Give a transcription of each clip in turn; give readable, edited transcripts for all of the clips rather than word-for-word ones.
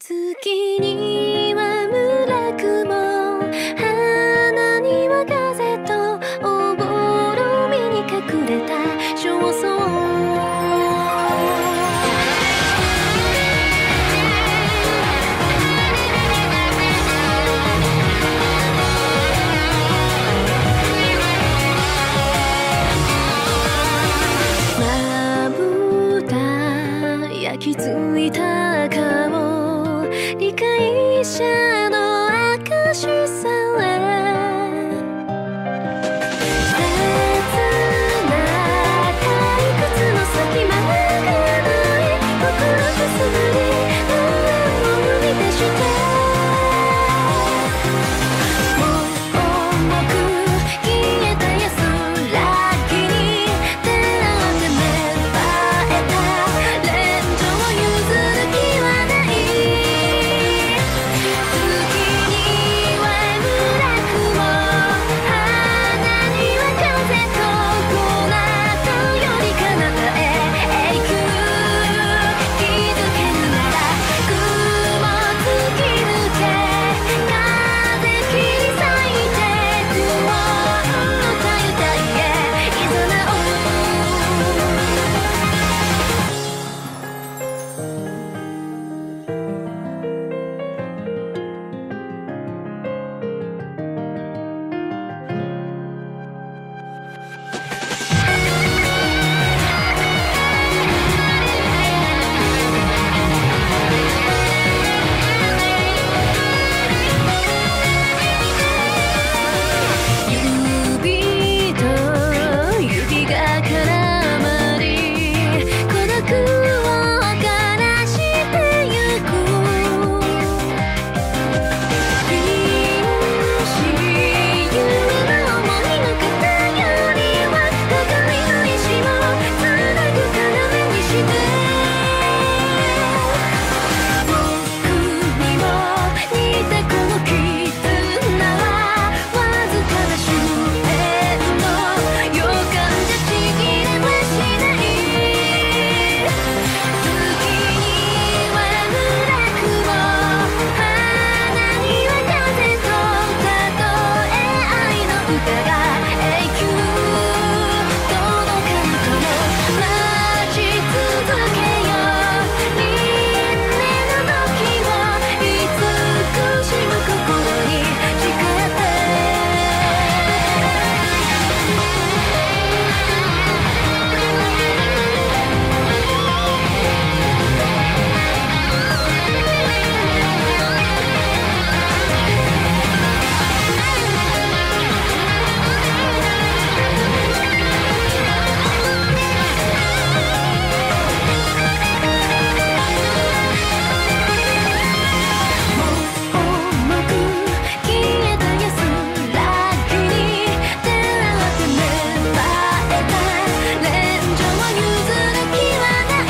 月には村雲、花には風とおぼろみに隠れた焦燥。まぶた焼き付いた顔、理解者の証さえ切な退屈の先までない心くすぐり何を生み出して重く消えた安らぎに出会って芽生えた恋情を譲る気はない。月には村雲、花には風とこの後より彼方へ永久気づけるなら雲突き抜け風切り裂いて不穏のたゆたいへいざなおう。指と指が絡まり孤独を枯らしてゆく。瀕し夢の想いの方よりは互いの意志をつなぐ要にして僕にも似たこの絆はわずかな終焉の予感じゃちぎれはしない。月には村雲、花には風とたとえ愛の歌が永久届かぬかも待ち続けよう。輪廻の時を慈しむ心に誓って重く消えた安らぎに出会って芽生えた恋情を譲る気はない。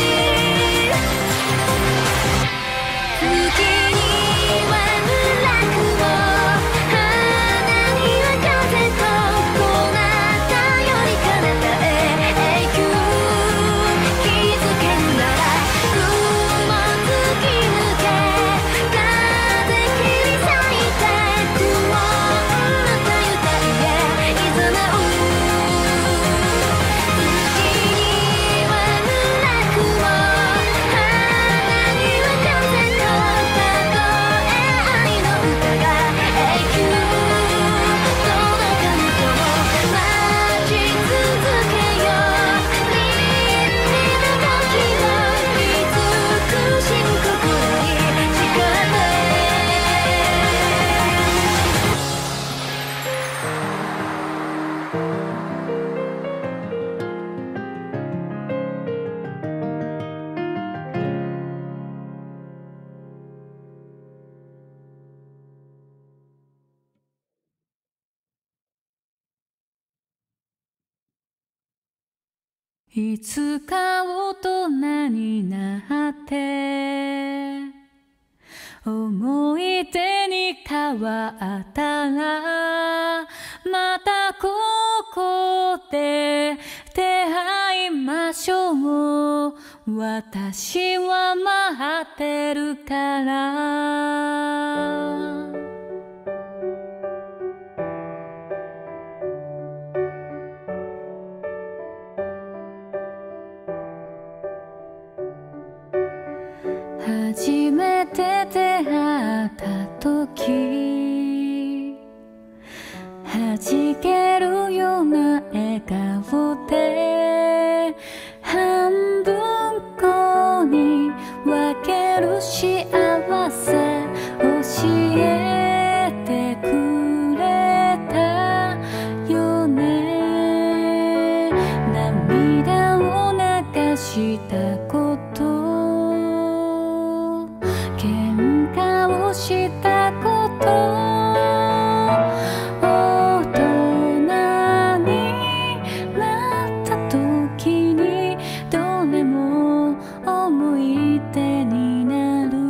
月には村雲、花には風とこの後より彼方へ永久気づけるなら雲突き抜け風切り裂いて不穏なたゆたいへいざなう。月には村雲、花には風とたとえ愛の歌が永久届かぬとも待ち続けよう。輪廻の時を慈しむ心に誓っていつか大人になって思い出に変わったらまたここで出会いましょう。 私は待ってるから初めて出会った時弾けるような笑顔で半分こに分ける幸せ教えてくれたよね涙を流したこと喧嘩をしたこと大人になった時にどれも思い出になる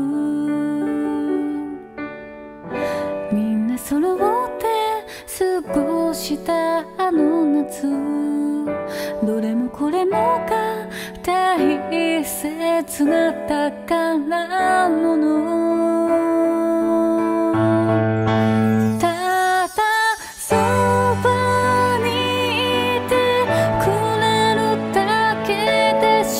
みんな揃って過ごしたあの夏どれもこれもが大切な宝物ただそばにいてくれるだけで幸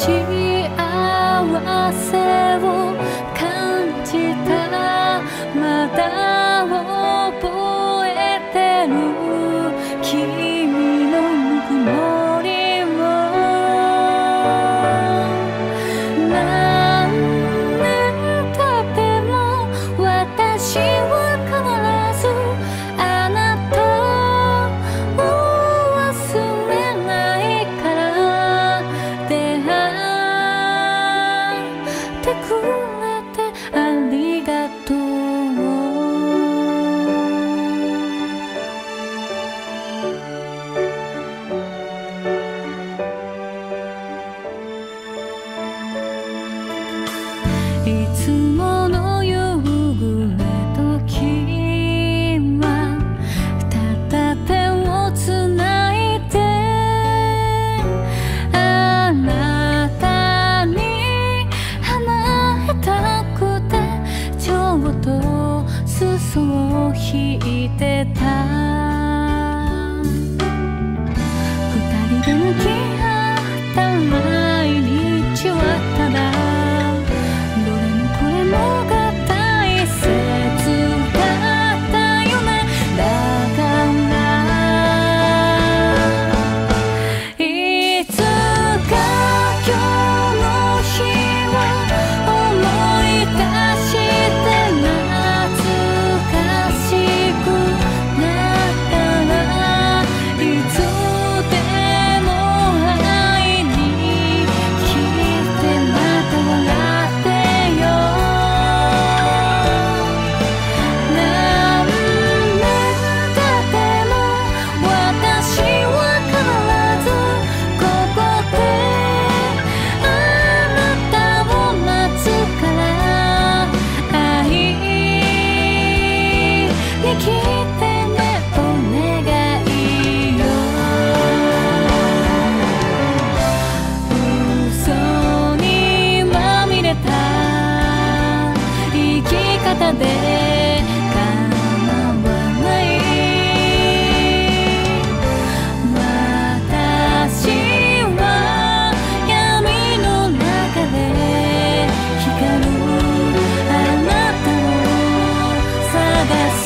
せを感じたまだ覚えてる君のぬくもりいつもの夕暮れ時はただ手をつないであなたに離れたくてちょうど裾を引いてた二人で向き合った毎日はただで構わない私は闇の中で光るあなたを探す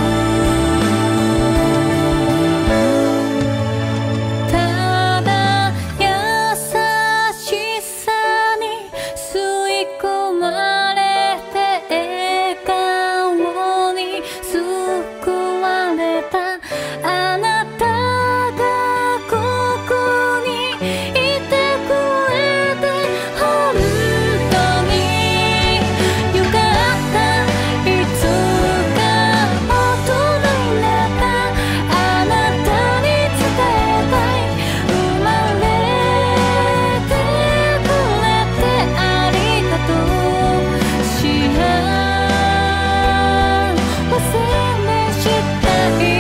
ただ優しさに吸い込まれ忘れしたい